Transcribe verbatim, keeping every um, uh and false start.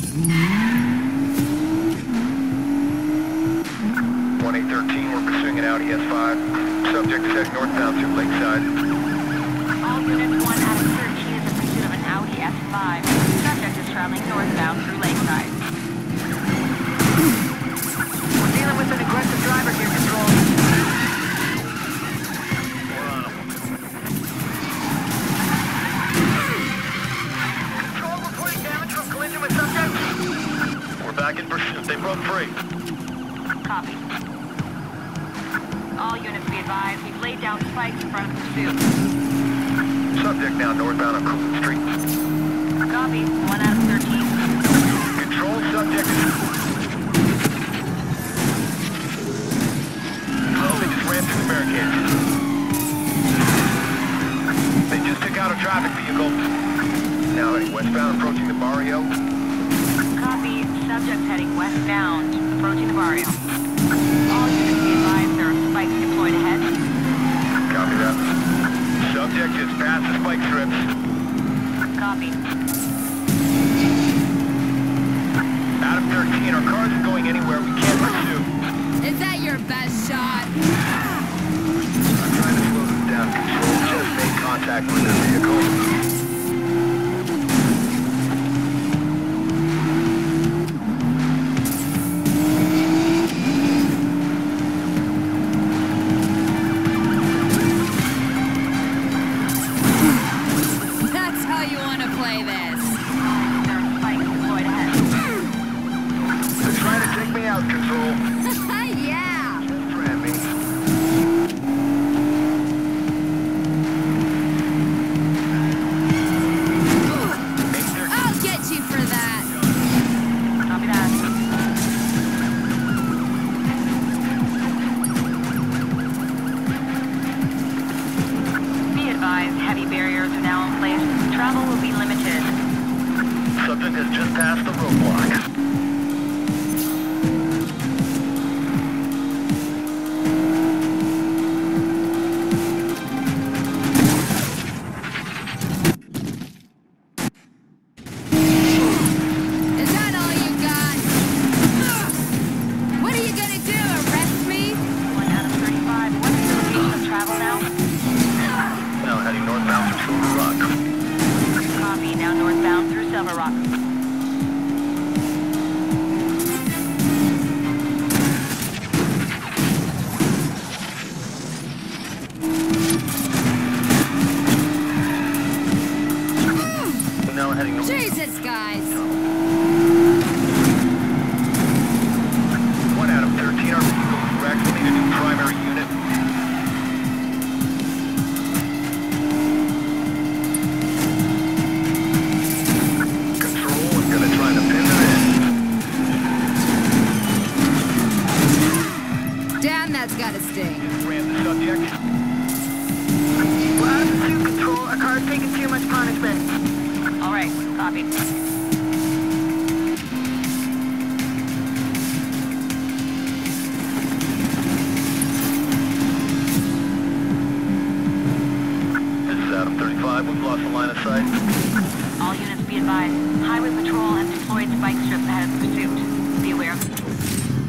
one eight thirteen, we're pursuing an Audi S five. Subject is heading northbound through Lakeside. All units one out of thirteen is in pursuit of an Audi S five. Subject is traveling northbound through Lakeside. We're dealing with an aggressive driver here, Control. Control reporting damage from collision with subject. We're back in pursuit. They broke free. Copy. All units be advised, we've laid down spikes in front of pursuit. Subject now northbound on Coolin Street. Copy. one out of thirteen. Control subject. Oh, they just ran through the barricades. They just took out a traffic vehicle. Now heading westbound, approaching the barrio. Copy. Subject heading westbound, approaching the barrio. All units be advised, there are spikes deployed ahead. Copy that. Subject just past the spike strips. Copy. Adam thirteen, our cars are going anywhere we can't pursue. Is that your best shot? I'm trying to slow them down. Control just made contact with the vehicle. Heavy barriers are now in place. Travel will be limited. Subject has just passed the roadblock. Is that all you got? What are you gonna do, arrest me? one out of thirty-five. What's the location of travel now? Now heading northbound through Silver Rock. Copy. Now northbound through Silver Rock. Now heading north. Jesus, guys. one out of thirteen, our vehicle is wrecked. We need a new primary unit. Control, I'm gonna try to pin it in. Damn, that's gotta sting. Ran the subject. Well, two Control. Our car's taking too much punishment. All right. Copy. This is Adam thirty-five. We've lost the line of sight. All units be advised. Highway patrol has deployed spike strips ahead of pursuit. Be aware.